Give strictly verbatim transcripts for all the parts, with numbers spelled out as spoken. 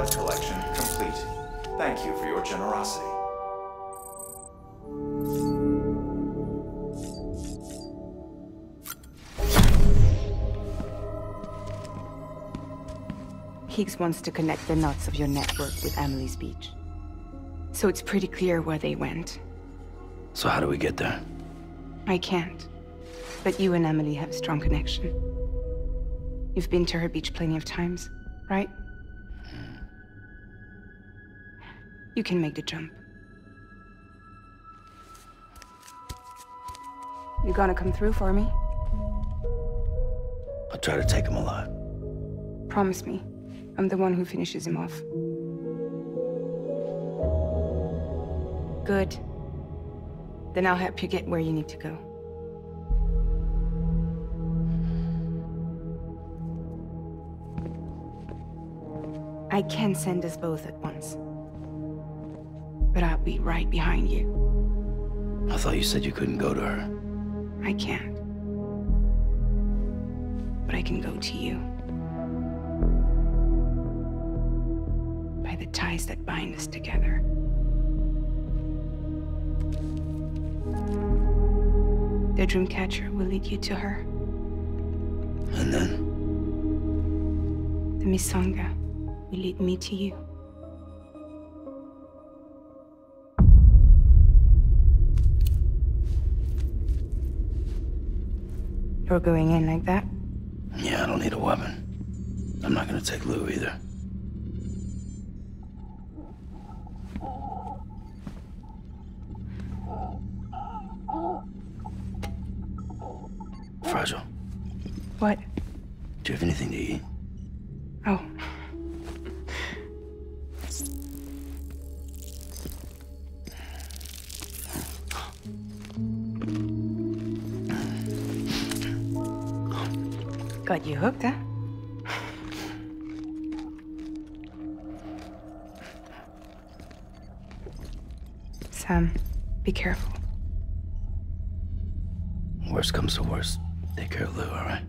art collection complete. Thank you for your generosity. Higgs wants to connect the knots of your network with Amelie's beach. So it's pretty clear where they went. So how do we get there? I can't. But you and Emily have a strong connection. You've been to her beach plenty of times, right? Mm. You can make the jump. You gonna come through for me? I'll try to take him alive. Promise me. I'm the one who finishes him off. Good. Then I'll help you get where you need to go. I can send us both at once. But I'll be right behind you. I thought you said you couldn't go to her. I can't. But I can go to you. By the ties that bind us together. The Dreamcatcher will lead you to her. And then? The Misanga will lead me to you. You're going in like that? Yeah, I don't need a weapon. I'm not gonna take Lou either. Fragile. What? Do you have anything to eat? Oh. Got you hooked, huh? Sam, be careful. Worst comes to worst. Take care of Lou, all right?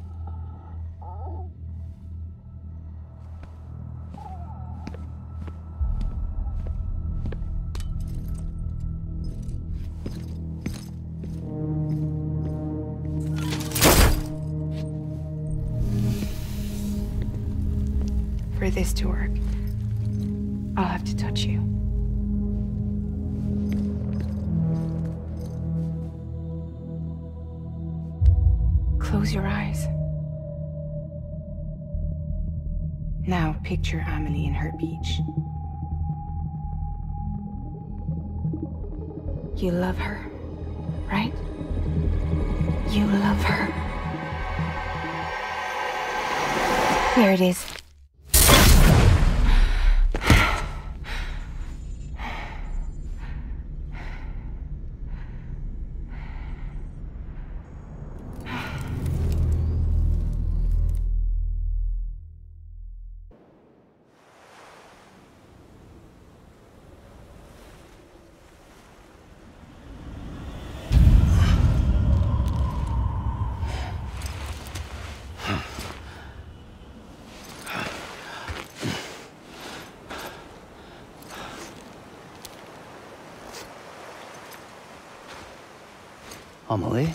For this to work, I'll have to touch you. Close your eyes. Now picture Amelie in her beach. You love her, right? You love her. There it is. Amelie?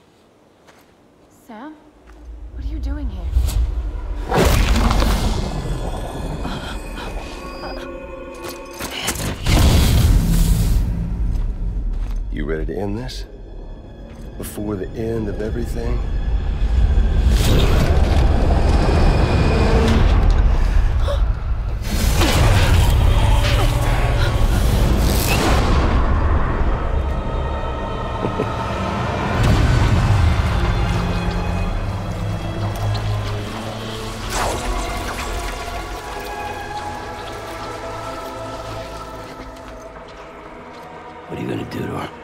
Sam? What are you doing here? You ready to end this? Before the end of everything? What are you gonna do to her?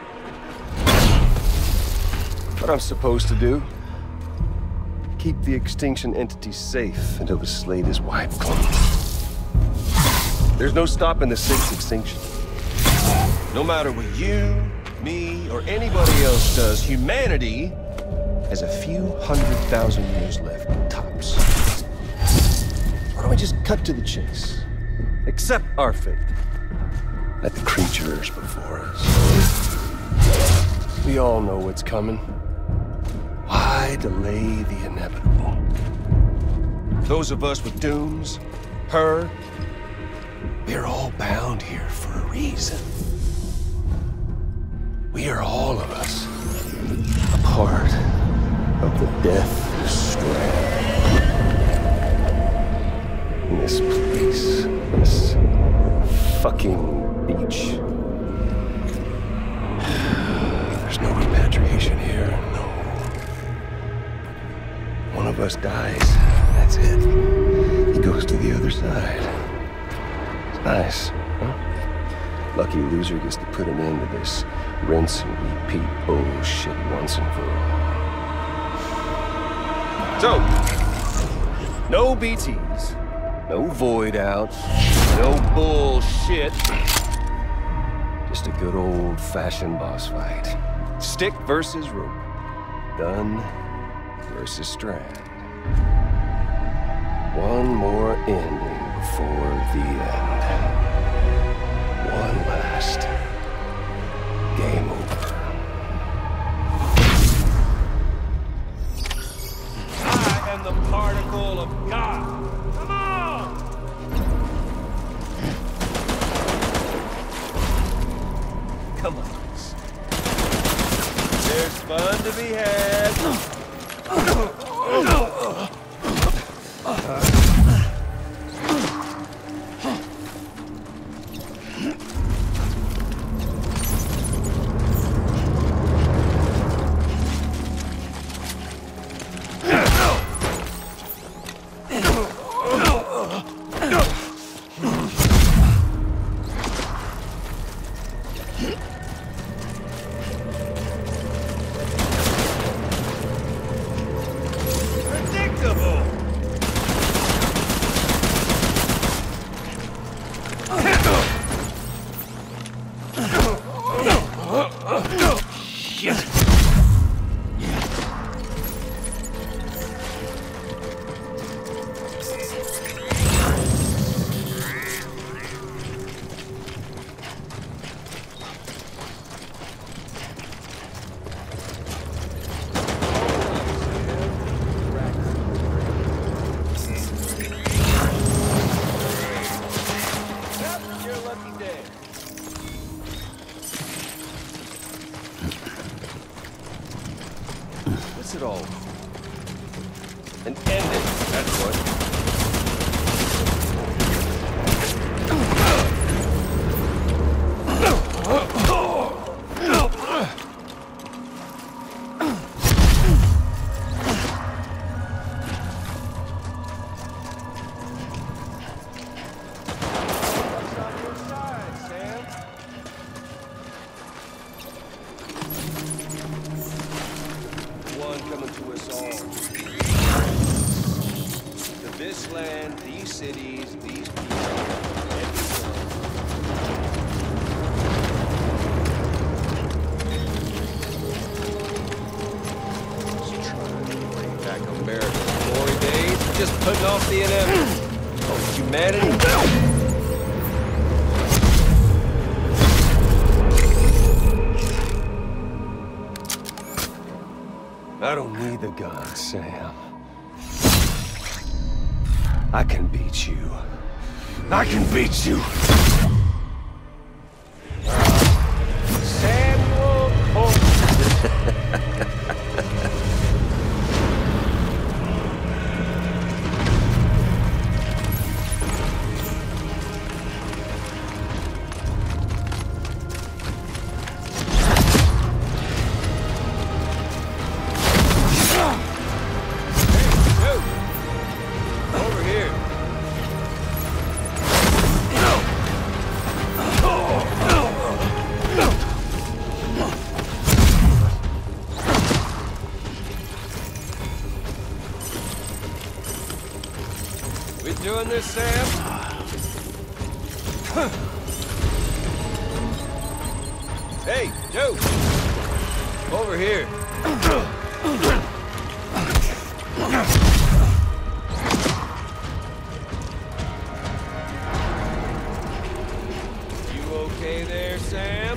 What I'm supposed to do? Keep the extinction entity safe until the slate is wiped clean. There's no stopping the sixth extinction. No matter what you, me, or anybody else does, humanity has a few hundred thousand years left, tops. Why don't we just cut to the chase? Accept our fate. Let the creatures before us. We all know what's coming. Why delay the inevitable? Those of us with dooms, her, We're all bound here for a reason. We are all of us a part of the Death Strand. In this place, this fucking beach. There's no repatriation here, no. One of us dies, that's it. He goes to the other side. It's nice, huh? Lucky loser gets to put an end to this rinse and repeat bullshit once and for all. So, no B Ts, no void outs, no bullshit. Just a good old-fashioned boss fight. Stick versus rope. Gun versus Strand. One more ending before the end. One last game over. I am the particle of God. Come on! Come on. There's fun to be had. What's it all? An ending, that's what. This land, these cities, these people, everyone. Just trying to bring back America's glory days, just putting off the inevitable of humanity. I don't need the gun, Sam. I can beat you. I can beat you. Samuel Cole. Doing this, Sam? Hey, Joe! Over here. Okay there, Sam?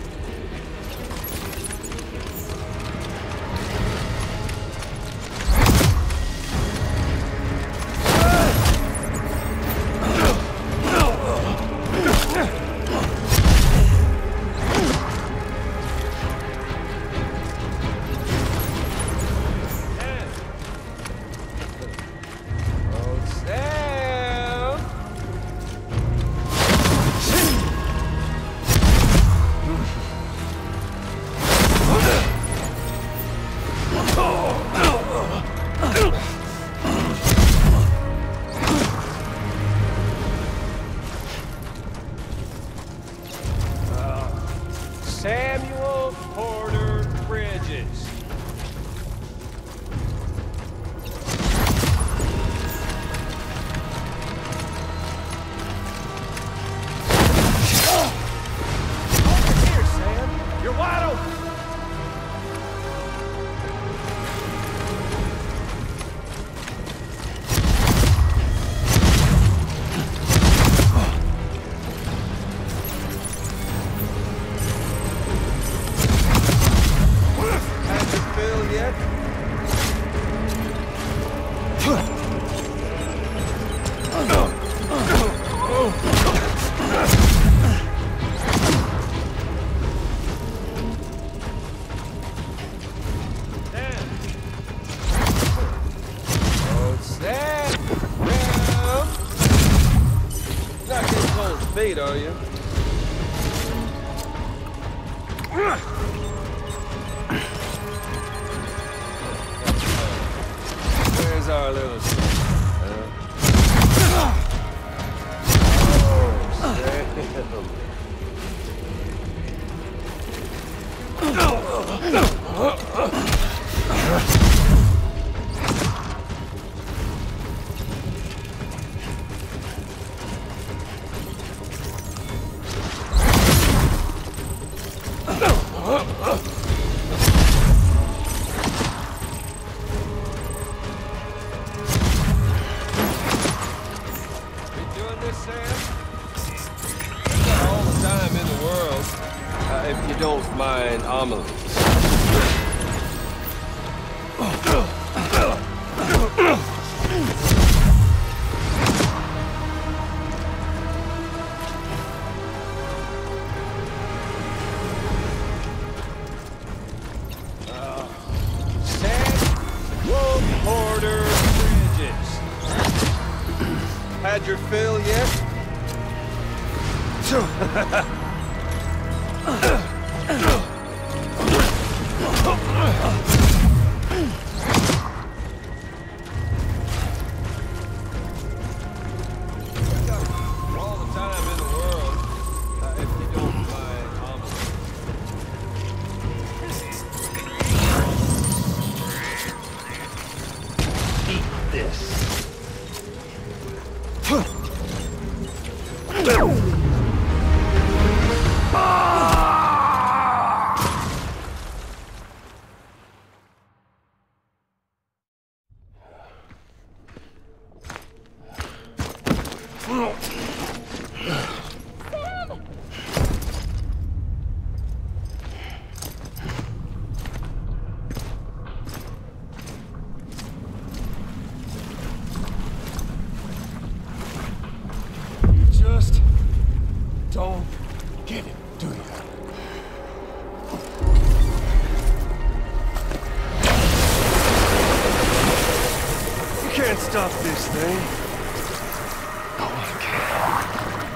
Samuel Porter Bridges. Over here, Sam. You're wide open. Feet, are you? Where's our little son? Huh? If you don't mind Amelie. Uh, Samuel Porter Bridges. Had your fill yet? All the time in the world, uh, if you don't mind, eat this. Just don't get it, do you? You can't stop this thing. No one can.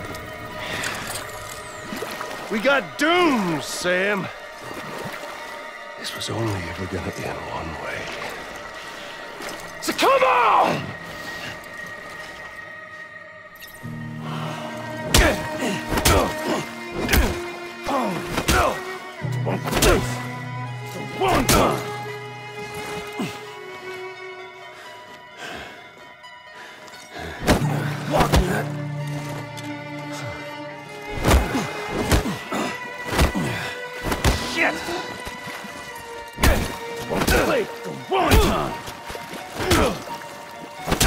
We got doomed, Sam. This was only ever gonna end one way. So come on! Shit! Won't play the one time.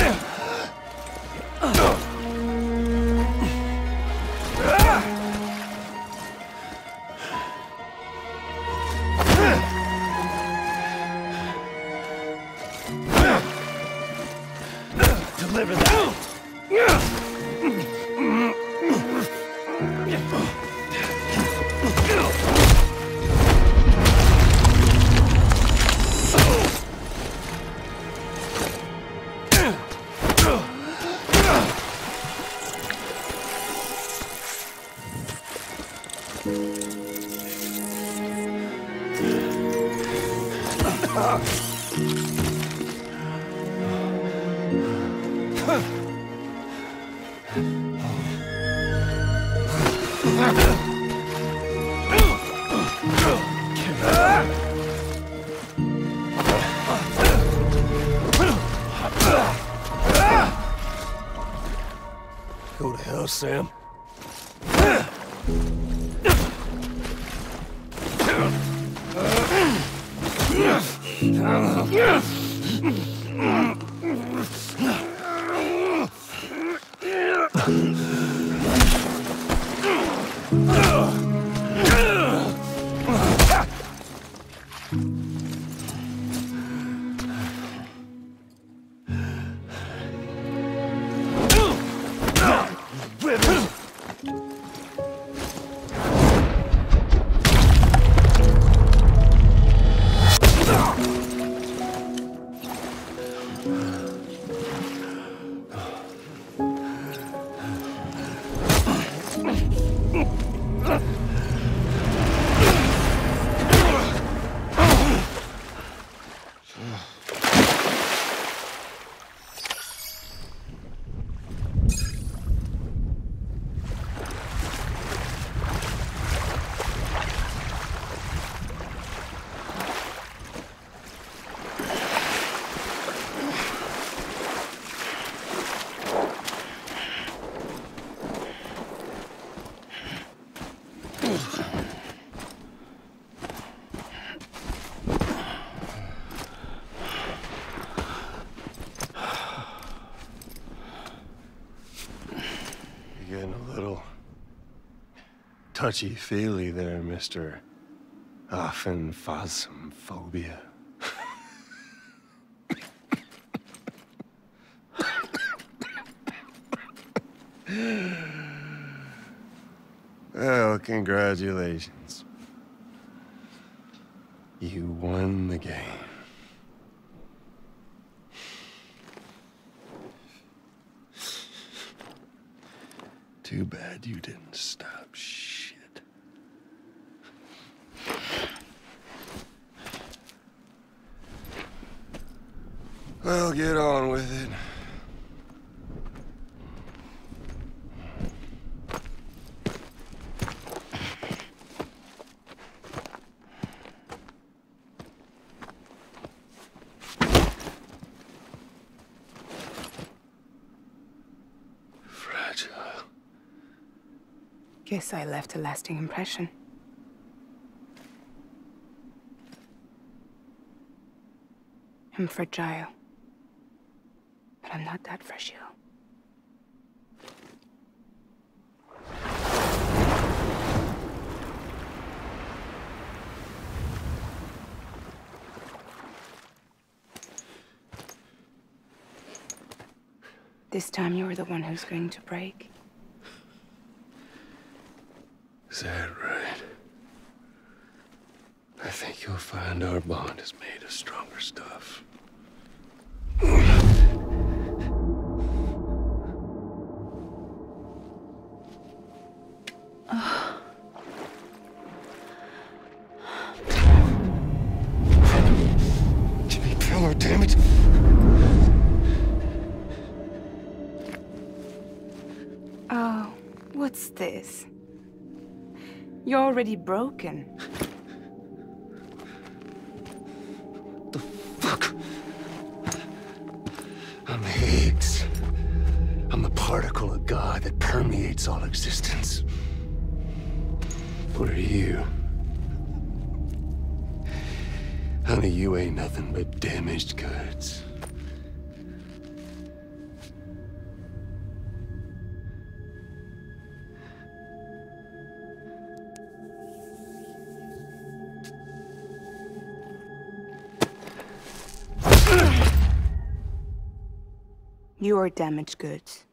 Go to hell, Sam. Getting a little touchy-feely there, Mister Aphenphasmophobia. Well, congratulations. You won the game. Too bad you didn't stop shit. Well, get on with it. Fragile. Guess I left a lasting impression. I'm fragile. But I'm not that fragile. This time you're the one who's going to break. Is that right? I think you'll find our bond is made of stronger stuff. Jimmy Keller, damn it! Oh, what's this? You're already broken. The fuck? I'm Higgs. I'm the particle of God that permeates all existence. What are you? Honey, you ain't nothing but damaged goods. You're damaged goods.